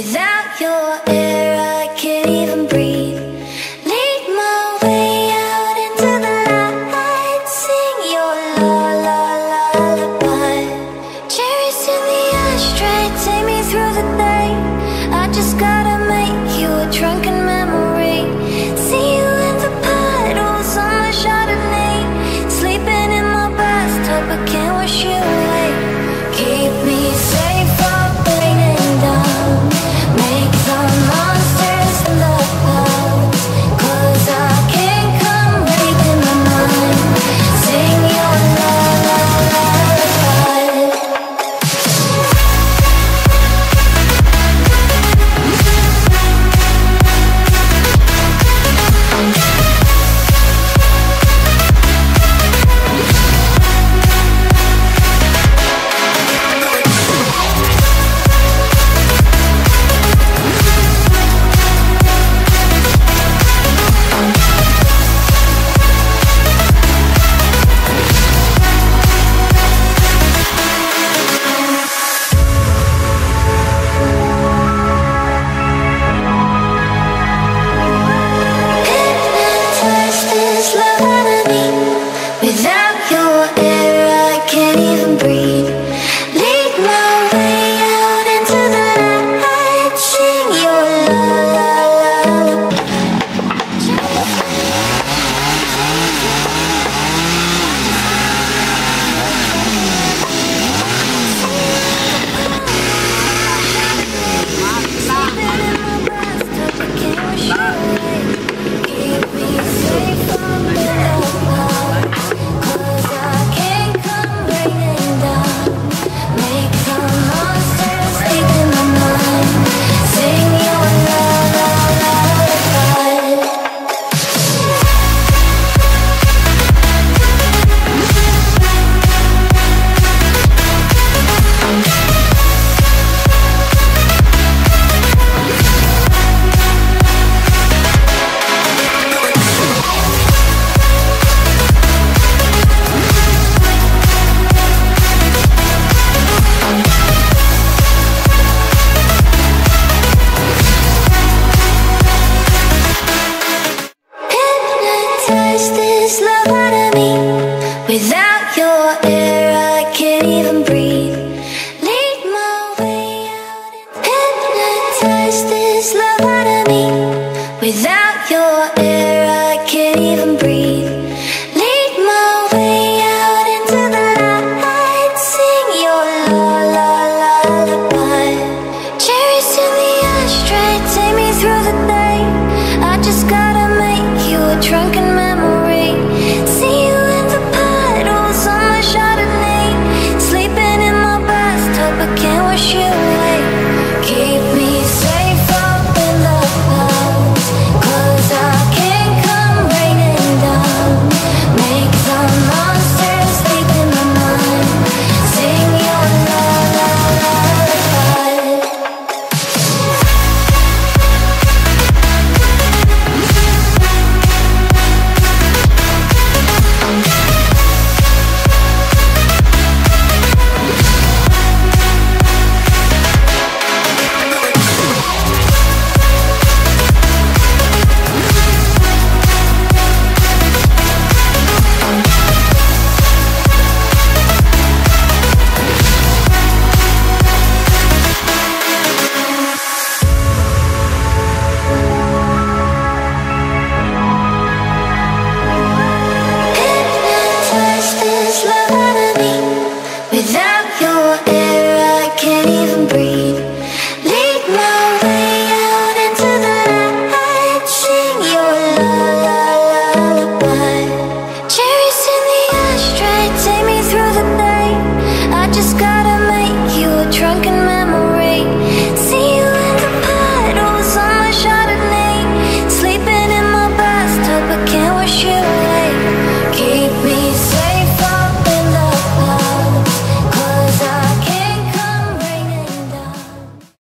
Without your air, I can't even breathe. Lead my way out into the light. Sing your lullaby. Cherries in the ashtray, take me through the day. I just gotta make you a drunken memory. See you in the puddles on my Chardonnay. Sleeping in my bathtub, I can't wash you away. Keep me safe from raining down. Make some monsters in the clouds, 'cause I can't come breaking my mind. Sing your lullaby. Hypnotize this love out of me. Without your air, I can't even breathe. Lead my way out into the light. Sing your lullaby. Keep me safe from the clouds, 'cause I can't come raining down. Make some monsters deep in my mind. Sing your lullaby. Hypnotize this love out of me. Without your air, I can't even breathe. Lead my way out. Hypnotize this love out of me. Without your air, I can't even breathe.